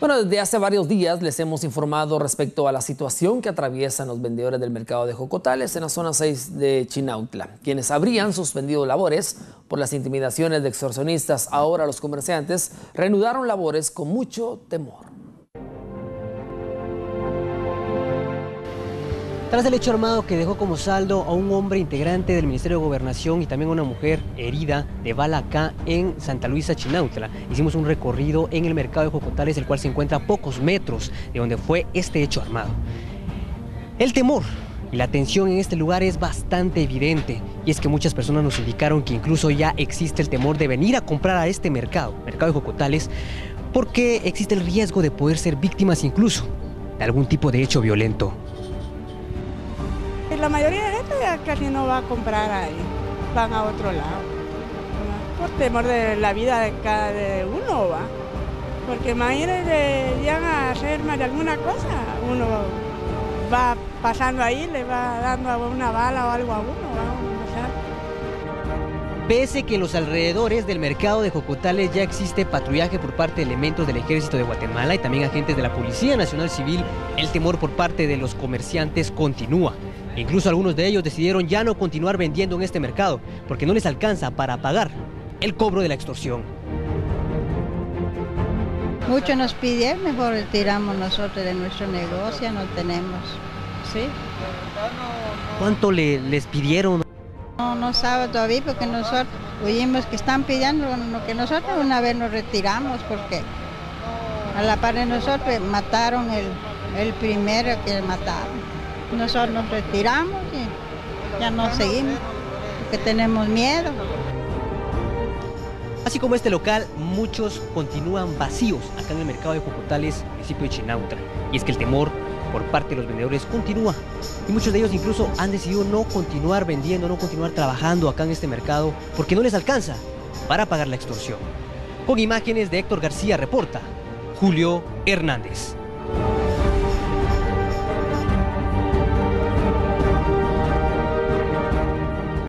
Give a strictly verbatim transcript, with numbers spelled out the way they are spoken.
Bueno, desde hace varios días les hemos informado respecto a la situación que atraviesan los vendedores del mercado de Jocotales en la zona seis de Chinautla, quienes habrían suspendido labores por las intimidaciones de extorsionistas. Ahora los comerciantes reanudaron labores con mucho temor. Tras el hecho armado que dejó como saldo a un hombre integrante del Ministerio de Gobernación y también a una mujer herida de bala acá en Santa Luisa, Chinautla, hicimos un recorrido en el mercado de Jocotales, el cual se encuentra a pocos metros de donde fue este hecho armado. El temor y la tensión en este lugar es bastante evidente, y es que muchas personas nos indicaron que incluso ya existe el temor de venir a comprar a este mercado, mercado de Jocotales, porque existe el riesgo de poder ser víctimas incluso de algún tipo de hecho violento. La mayoría de gente ya casi no va a comprar ahí, van a otro lado, por temor de la vida de cada de uno, va. Porque imagínense, llegan a hacer más de alguna cosa, uno va pasando ahí, le va dando una bala o algo a uno, va. Pese que en los alrededores del mercado de Jocotales ya existe patrullaje por parte de elementos del Ejército de Guatemala y también agentes de la Policía Nacional Civil, el temor por parte de los comerciantes continúa. Incluso algunos de ellos decidieron ya no continuar vendiendo en este mercado porque no les alcanza para pagar el cobro de la extorsión. Muchos nos pidieron, mejor retiramos nosotros de nuestro negocio, no tenemos, ¿sí? ¿Cuánto le, les pidieron? No, no sabe todavía porque nosotros oímos que están pidiendo lo que nosotros una vez nos retiramos porque a la par de nosotros mataron el, el primero que mataron. Nosotros nos retiramos y ya no seguimos porque tenemos miedo. Así como este local, muchos continúan vacíos acá en el mercado de Jocotales, municipio de Chinautla. Y es que el temor por parte de los vendedores continúa. Y muchos de ellos incluso han decidido no continuar vendiendo, no continuar trabajando acá en este mercado porque no les alcanza para pagar la extorsión. Con imágenes de Héctor García, reporta Julio Hernández.